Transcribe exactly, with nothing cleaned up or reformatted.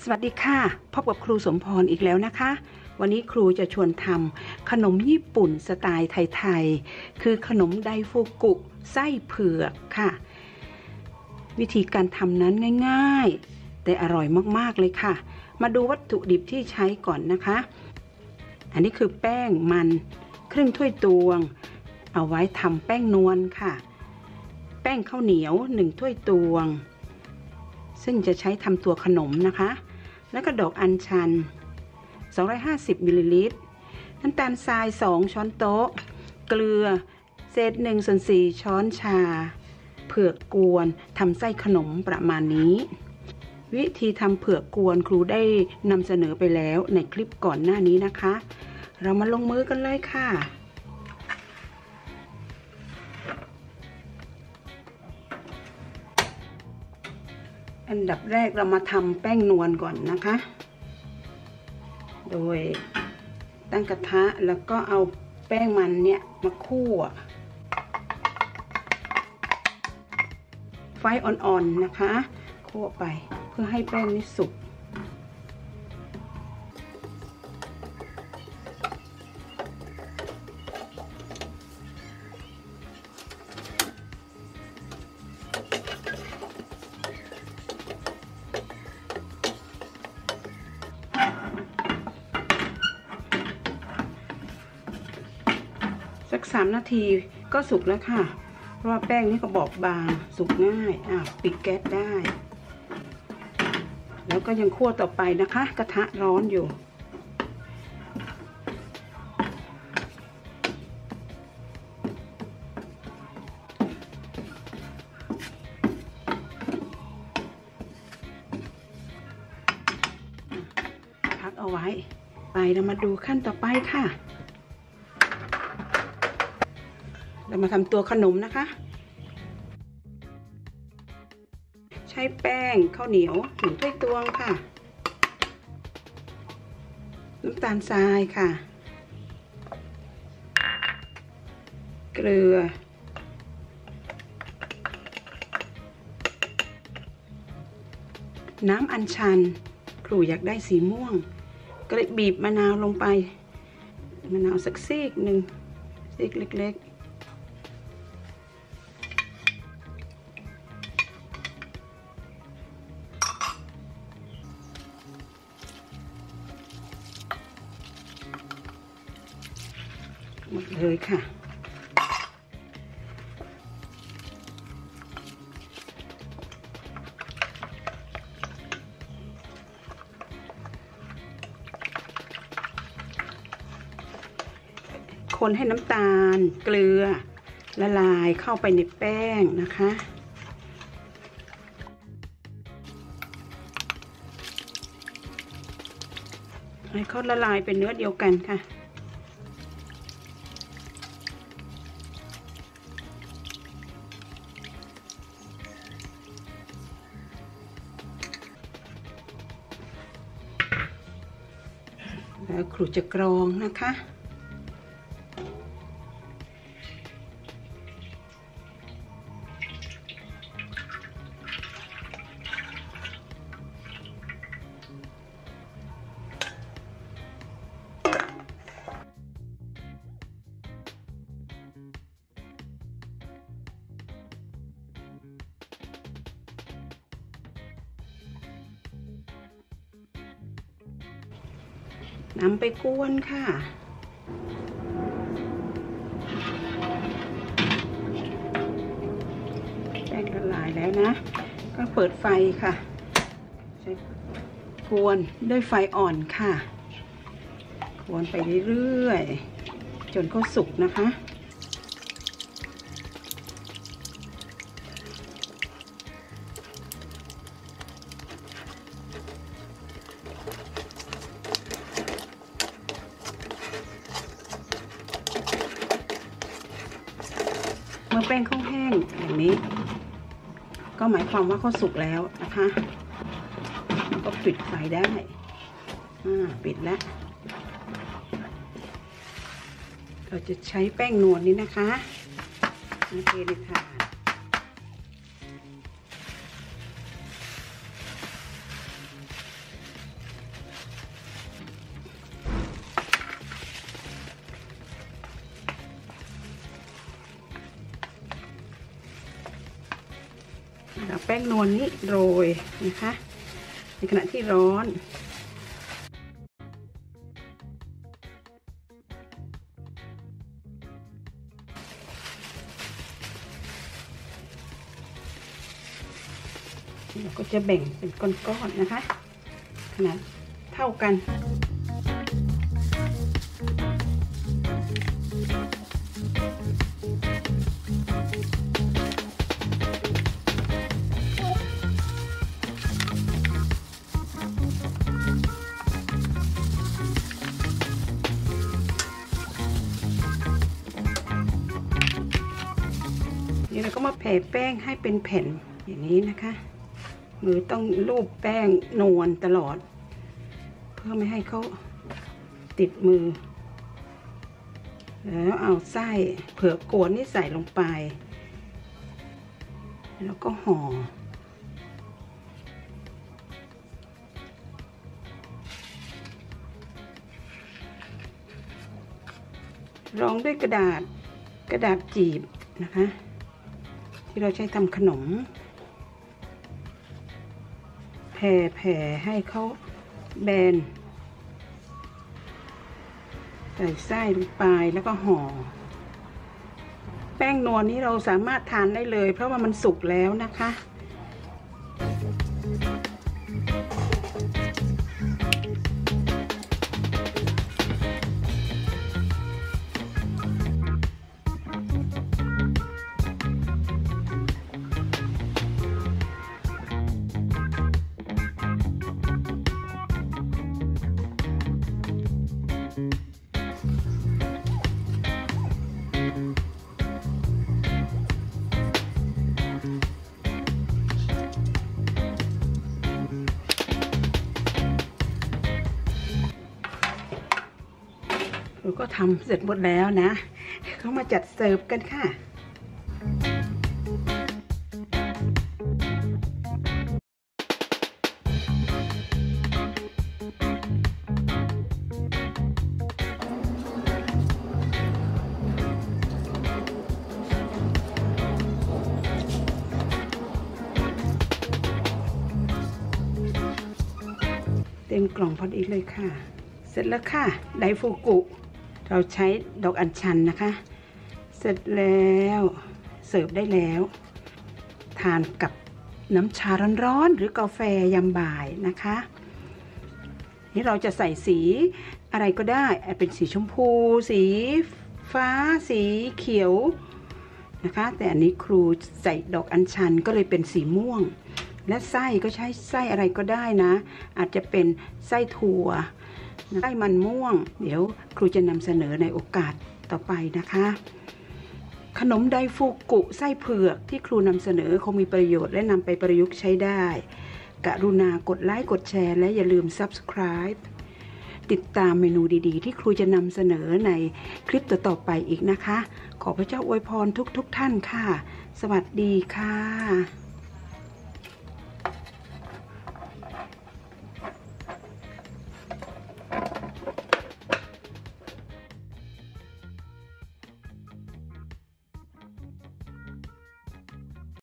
วัสดีค่ะพบกับครูสมพรอีกแล้วนะคะวันนี้ครูจะชวนทำขนมญี่ปุ่นสไตล์ไทยๆคือขนมไดฟูกุไส้เผือกค่ะวิธีการทำนั้นง่ายๆแต่อร่อยมากๆเลยค่ะมาดูวัตถุดิบที่ใช้ก่อนนะคะอันนี้คือแป้งมันครึ่งถ้วยตวงเอาไว้ทำแป้งนวลค่ะแป้งข้าวเหนียวหนึ่งถ้วยตวงซึ่งจะใช้ทำตัวขนมนะคะแล้วก็ดอกอัญชันสองร้อยห้าสิบมิลลิลิตรน้ำตาลทรายสองช้อนโต๊ะเกลือเศษหนึ่งส่วนสี่ช้อนชาเผือกกวนทำไส้ขนมประมาณนี้วิธีทำเผือกกวนครูได้นำเสนอไปแล้วในคลิปก่อนหน้านี้นะคะเรามาลงมือกันเลยค่ะอันดับแรกเรามาทำแป้งนวลก่อนนะคะโดยตั้งกระทะแล้วก็เอาแป้งมันเนี่ยมาคั่วไฟอ่อนๆนะคะคั่วไปเพื่อให้แป้งนี้สุกสักสามนาทีก็สุกแล้วค่ะเพราะว่าแป้งนี้ก็บอบบางสุกง่ายอ่ะปิดแก๊สได้แล้วก็ยังคั่วต่อไปนะคะกระทะร้อนอยู่พักเอาไว้ไปเรามาดูขั้นต่อไปค่ะเรามาทำตัวขนมนะคะใช้แป้งข้าวเหนียวหนึ่งถ้วยตวงค่ะน้ำตาลทรายค่ะเกลือน้ำอัญชันครูอยากได้สีม่วงก็เลยบีบมะนาวลงไปมะนาวสักซีกหนึ่งซีกเล็กๆหมดเลยค่ะคนให้น้ำตาลเกลือละลายเข้าไปในแป้งนะคะให้เขาละลายเป็นเนื้อเดียวกันค่ะแล้วครูจะกรองนะคะนำไปกวนค่ะแป้งละลายแล้วนะก็เปิดไฟค่ะใช้กวนด้วยไฟอ่อนค่ะกวนไปเรื่อยๆจนเขาสุกนะคะเมื่อแป้งเขาแห้งอย่างนี้ก็หมายความว่าเขาสุกแล้วนะคะก็ปิดไฟได้อ่าปิดแล้วเราจะใช้แป้งนวลนี้นะคะมาเทในถาด เเอาแป้งนวลนี้โรยนะคะในขณะที่ร้อนเราก็จะแบ่งเป็นก้อนๆนะคะขนาดเท่ากันนี่เราก็มาแผ่แป้งให้เป็นแผ่นอย่างนี้นะคะมือต้องลูบแป้งนวลตลอดเพื่อไม่ให้เขาติดมือแล้วเอาไส้เผือกกวนนี่ใส่ลงไปแล้วก็ห่อรองด้วยกระดาษกระดาษจีบนะคะที่เราใช้ทำขนมแผ่แผ่ให้เขาแบนใส่ไส้ลงไปแล้วก็ห่อแป้งนวลนี้เราสามารถทานได้เลยเพราะว่ามันสุกแล้วนะคะเราก็ทำเสร็จหมดแล้วนะเขามาจัดเสิร์ฟกันค่ะเต็มกล่องพอดีเลยค่ะเสร็จแล้วค่ะไดฟูกุเราใช้ดอกอัญชันนะคะเสร็จแล้วเสิร์ฟได้แล้วทานกับน้ำชาร้อนๆหรือกาแฟยามบ่ายนะคะนี่เราจะใส่สีอะไรก็ได้เป็นสีชมพูสีฟ้าสีเขียวนะคะแต่อันนี้ครูใส่ดอกอัญชันก็เลยเป็นสีม่วงและไส้ก็ใช้ไส้อะไรก็ได้นะอาจจะเป็นไส้ถั่วไส้มันม่วงเดี๋ยวครูจะนำเสนอในโอกาสต่อไปนะคะขนมไดฟูกุไส้เผือกที่ครูนำเสนอคงมีประโยชน์และนำไปประยุกต์ใช้ได้กรุณากดไลค์กดแชร์และอย่าลืม ซับสไครบ์ ติดตามเมนูดีๆที่ครูจะนำเสนอในคลิปต่อๆไปอีกนะคะขอพระเจ้าอวยพรทุกๆท่านค่ะสวัสดีค่ะ